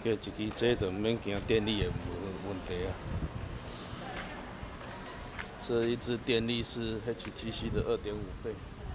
加一支这就毋免惊电力的问题啊。这一支电力是 HTC 的2.5倍。